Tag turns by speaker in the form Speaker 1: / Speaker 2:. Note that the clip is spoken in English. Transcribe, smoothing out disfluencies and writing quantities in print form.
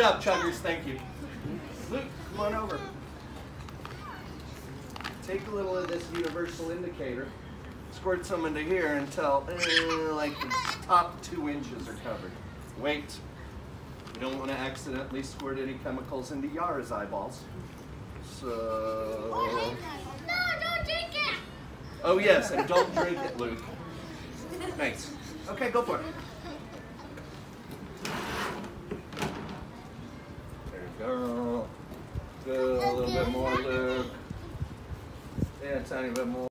Speaker 1: job, chuggers. Thank you. Luke, come on over. Take a little of this universal indicator, squirt some into here until like the top 2 inches are covered. Wait. We don't want to accidentally squirt any chemicals into Yara's eyeballs. So...
Speaker 2: No, don't drink it!
Speaker 1: Oh yes, and don't drink it, Luke. Thanks. Okay, go for it. There you go. Good, a little bit more, Luke. Yeah, a tiny bit more.